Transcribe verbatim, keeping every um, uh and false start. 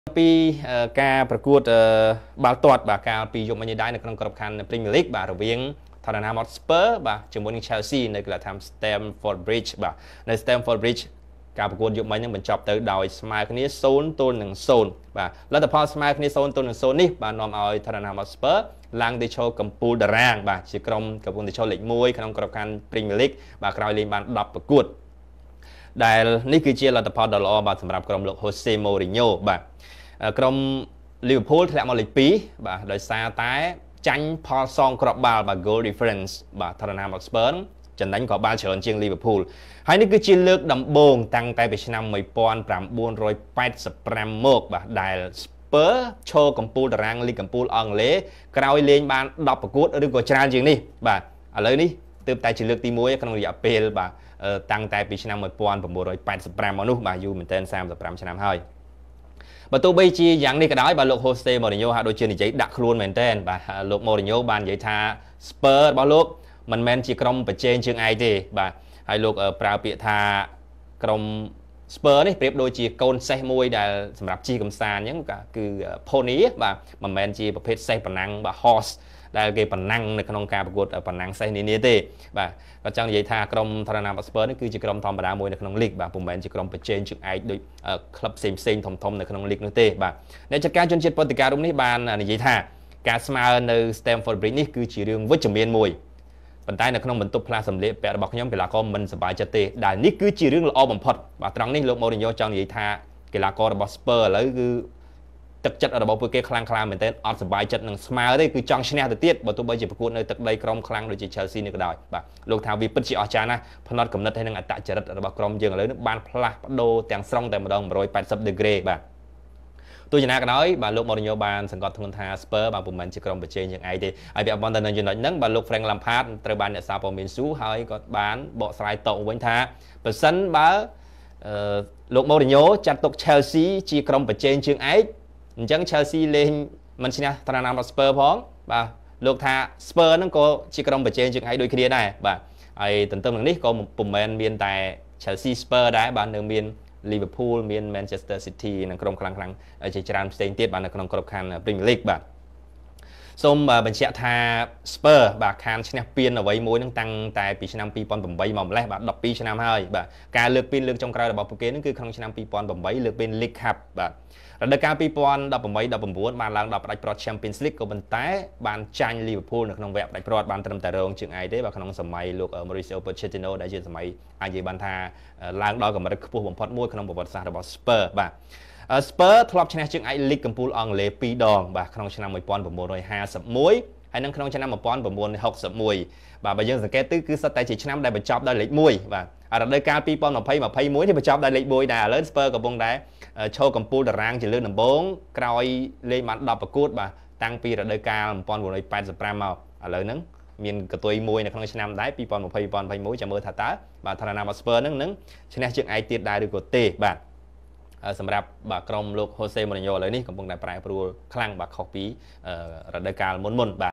ពីការប្រកួតបាល់ទាត់បាទកាលពីយប់មិញនេះដែរនៅក្នុងក្របខ័ណ្ឌ Premier League បាទរវាងថតណាម Spurs បាទជាមួយនឹង Chelsea នៅកីឡដ្ឋាន Stamford Bridge បាទនៅ Stamford Bridge ការប្រកួតយប់មិញហ្នឹងបញ្ចប់ទៅដោយស្មើគ្នាศูนย์ទល់នឹងศูนย์បាទលទ្ធផលស្មើគ្នាศูนย์ទល់នឹងศูนย์នេះបាទនាំឲ្យថតណាម Spurs ឡើងទៅឈរកំពូលតារាងបាទជាក្រុមកំពុងទៅឈរលេខមួយក្នុងក្របខ័ណ្ឌ Premier League បាទក្រោយលេងបានដប់ប្រកួតដែលនេះគឺជាលទ្ធផលដ៏ល្អបាទសម្រាប់ក្រុមលោក Jose Mourinho បាទក្រុម Liverpool ធ្លាក់មកលេខពីរបាទដោយសារតែចាញ់ផលសងគ្រាប់បាល់បាទ goal difference បាទថតណាម Spurs ចំណេញគ្រាប់បាល់ច្រើនជាង Liverpool ហើយនេះគឺជាលើកដំបូងតាំងតែពីឆ្នាំmột nghìn chín trăm tám mươi lămមកបាទដែល Spurs ឈរកំពូលតារាងលីកកំពូលអង់គ្លេសក្រោយលេងបានដប់ប្រកួតឬក៏ច្រើនជាងនេះបាទឥឡូវនេះទើបតែជាលើកទីមួយក្នុងរយៈពេលបាទតាំងតែពីឆ្នាំmột nghìn chín trăm tám mươi lămមកនោះបាទយូរមែនទែនសាមសិបប្រាំឆ្នាំហើយបើទោះបីជាយ៉ាងនេះក៏ដោយបាទលោក Jose Mourinho ហាក់ដូចជានិយាយដាក់ខ្លួនមែនទែនបាទលោក Mourinho បាននិយាយថា Spurs របស់លោកមិនមែនជាក្រុមប្រជែងជើងឯកទេបាទហើយលោកប្រើពាក្យថាក្រុម Spurs នេះប្រៀបដូចជាកូនសេះមួយដែលសម្រាប់ជិះកំសាន្តអញ្ចឹងគឺ pony បាទមិនមែនជាប្រភេទសេះប្រណាំងបាទ horse ដែលគេប្រណាំងនៅក្នុងការប្រកួតប្រណាំងសេះនានាទេបាទគាត់ចង់និយាយថាក្រុមថតណាម Spurs នេះគឺជាក្រុមធម្មតាមួយនៅក្នុងលីកបាទពុំមែនជាក្រុមប្រជែងជើងឯកដូចក្លឹបផ្សេងផ្សេងធំធំនៅក្នុងលីកនោះទេបាទអ្នកចាត់ការជនជាតិព័រទុយហ្គាល់រូបនេះបាននិយាយថាការស្មើនៅ Stamford Bridge នេះគឺជារឿងវិជ្ជមានមួយប៉ុន្តែនៅក្នុងបន្ទប់ផ្លាស់សម្លៀកពាក់របស់ខ្ញុំកីឡាករមិនសប្បាយចិត្តទេដែលនេះគឺជារឿងល្អបំផុតបាទត្រង់នេះលោក Mourinho ចង់និយាយថាកីឡាកររបស់ Spurs ឥឡូវគឺទឹកចិត្តរបស់ពួកគេខ្លាំងខ្លាមែនទែនអត់សប្បាយចិត្តនឹងស្មើទេគឺចង់ឈ្នះទៅទៀតបើទោះបីជាប្រកួតនៅទឹកដីក្រុមខ្លាំងដូចជា Chelsea នេះក៏ដោយបាទលោកថាវាពិតជាអស្ចារ្យណាស់ផ្នត់គំនិតហើយនឹងអត្តចរិតរបស់ក្រុមយើងឥឡូវនេះបានផ្លាស់ប្ដូរទាំងស្រុងតែម្ដងmột trăm tám mươi ដឺក្រេបាទទោះយ៉ាងណាក៏ដោយបាទលោក Mourinho បានសង្កត់ធ្ងន់ថា Spurs បាទពុំមែនជាក្រុមប្រជែងយ៉ាងឯងទេហើយពាក់ព័ន្ធទៅនឹងចំណុចហ្នឹងបាទលោក Frank Lampard ត្រូវបានអ្នកសារព័ត៌មានស៊ូហើយគាត់បានបកស្រាយតបវិញថាបើសិនបើលោក Mourinho ចាត់ទុក Chelsea ជាក្រុមប្រជែងជើងឯកអញ្ចឹង Chelsea លេងមិនឈ្នះថតណាម Spurs ផងបាទលោកថា Spurs ហ្នឹងក៏ជាក្រុមប្រជែងជើងឯកដូចគ្នាដែរបាទហើយទន្ទឹមនឹងនេះក៏ពុំមែនមានតែ Chelsea Spurs ដែរបាទនៅមាន Liverpool មាន Manchester City និងក្រុមខ្លាំងខ្លាំងជាច្រើនផ្សេងទៀតបាទនៅក្នុងក្របខ័ណ្ឌ Premier League បាទសូមបញ្ជាក់ថា Spurs បាទខានឈ្នះពានអ្វីមួយហ្នឹងតាំងតែពីឆ្នាំពីរពាន់ប្រាំបីមកម្លេះបាទដប់ពីរឆ្នាំហើយបាទការលើកពានលើកចុងក្រោយរបស់ពួកគេហ្នឹងគឺក្នុងឆ្នាំពីរពាន់ប្រាំបីលើកពាន League Cup បាទរដូវកាលពីរពាន់ដប់ប្រាំបីដប់ប្រាំបួនបានឡើងដល់ផ្ដាច់ព្រាត់ Champions League ក៏ប៉ុន្តែបានចាញ់ Liverpool នៅក្នុងវគ្គផ្ដាច់ព្រាត់បានត្រឹមតែរងជើងឯកទេបាទក្នុងសម័យលោក Mauricio Pochettino ដែលជាសម័យអាចនិយាយបានថាឡើងដល់កម្រិតខ្ពស់បំផុតមួយក្នុងប្រវត្តិសាស្ត្ររបស់ Spurs បាទ Spurs ធ្លាប់ឈ្នះជើងឯក League កំពូលអង់គ្លេសពីរដងបាទក្នុងឆ្នាំmột nghìn chín trăm năm mươi mốtហើយនឹងក្នុងឆ្នាំmột nghìn chín trăm sáu mươi mốtបាទបើយើងសង្កេតទៅគឺសុទ្ធតែជាឆ្នាំដែលបញ្ចប់ដោយលេខមួយបាទរដូវកាលពីរពាន់ยี่สิบ ยี่สิบเอ็ดនេះបញ្ចប់ដោយលេខមួយដែរឥឡូវ Spurs កំពុងតែឈរកំពូលតារាងជាលើកដំបូងក្រោយលេងបានដប់ប្រកួតបាទតាំងពីរដូវកាលmột nghìn chín trăm tám mươi lămមកឥឡូវហ្នឹងមានកតុយមួយនៅក្នុងឆ្នាំដែរยี่สิบยี่สิบ ยี่สิบเอ็ดចាំមើលថាតើបាទថតណាម Spurs ហ្នឹងនឹងឈ្នះជើងឯកទៀតដែរឬក៏ទេបាទសម្រាប់បាទក្រុមលោក Jose Mourinho ឥឡូវនេះកំពុងតែប្រែប្រួលខ្លាំងបាទខុសពីរដូវកាលមុនមុនបាទ